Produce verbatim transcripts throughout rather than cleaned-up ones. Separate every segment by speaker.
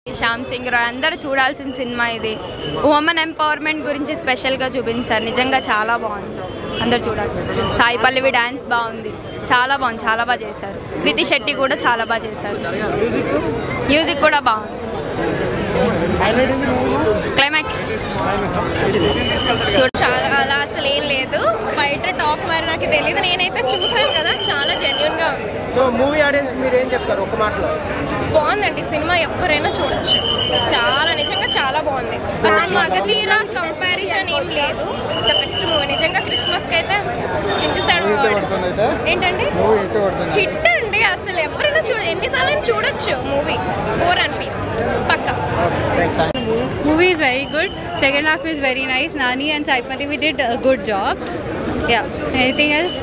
Speaker 1: శ్యామ్ సింగ్ రాయ్ అందరూ చూడాల్సిన సినిమా ఇది. ఉమెన్ ఎంపవర్మెంట్ గురించి స్పెషల్గా చూపించారు. నిజంగా చాలా బాగుంది, అందరు చూడాల్సి. సాయి పల్లవి డ్యాన్స్ బాగుంది, చాలా బాగుంది, చాలా బాగా చేశారు. కృతి శెట్టి కూడా చాలా బాగా చేశారు. మ్యూజిక్ కూడా బాగుంది. క్లైమాక్స్
Speaker 2: చాలా అలా అసలు ఏం లేదు. బయట టాక్ మరి నాకు తెలియదు, నేనైతే చూసాను కదా, చాలా జెన్యున్గా ఉంది.
Speaker 3: సో మూవీ ఆడియన్స్ మీరు ఏం చెప్తారు ఒక మాటలో?
Speaker 2: బాగుందండి సినిమా, ఎవరైనా చూడొచ్చు. చాలా నిజంగా చాలా బాగుంది. అసలు మగధీర కంపారిజన్ ఏం లేదు. ద బెస్ట్ మూవీ నిజంగా. క్రిస్మస్కి అయితే చించేసాడు. ఏంటండి హిట్ అండి, అసలు ఎవరైనా చూడ ఎన్నిసార్లు చూడొచ్చు. మూవీ బోర్ అనిపించదు పక్కా.
Speaker 4: Movie is very good. Second half is very nice. Nani and Sai Pallavi did a good job. Yeah. Anything else?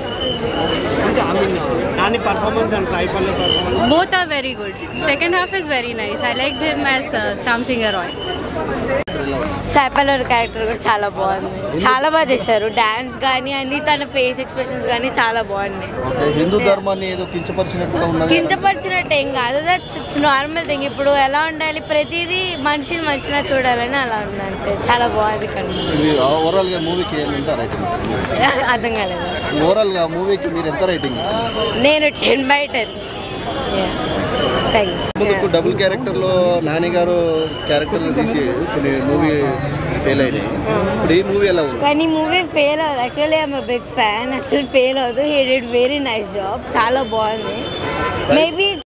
Speaker 3: Nani performance and Sai Pallavi performance.
Speaker 4: Both are very good. Second half is very nice. I liked him as uh, Shyam Singh Roy.
Speaker 5: Sai Pallavi character కూడా చాలా బాగుంది, చాలా బాగా చేశారు. Dance కానీ అన్ని, తన face expressions కానీ చాలా బాగున్నాయి.
Speaker 6: హిందూ ధర్మాన్ని ఏదో కించపరిచినట్టుగా ఉన్నది.
Speaker 5: కించపరిచినట్టు ఏం కాదు, దట్స్ నార్మల్ థింగ్. ఇప్పుడు ఎలా ఉండాలి, ప్రతిదీ మనిషిని మనిషిలా చూడాలని అలా ఉంది అంతే. చాలా బాగుంది. కానీ
Speaker 6: ఓవరాల్ గా మూవీకి ఎంత రైటింగ్?
Speaker 5: అర్థం కాలేదు.
Speaker 6: ఓవరాల్ గా మూవీకి మీరు ఎంత రైటింగ్?
Speaker 5: నేను ten by ten.
Speaker 6: Double character లో నాని గారు క్యారెక్టర్లు తీసి కొన్ని మూవీ ఫెయిల్ అయినాయి. ఇప్పుడు ఈ మూవీ ఎలా ఉంది?
Speaker 5: కానీ మూవీ ఫెయిల్ అవ్వదు. Actually I'm big fan. అసలు ఫెయిల్ అవ్వదు. He did very nice job, చాలా బాగుంది. మేబీ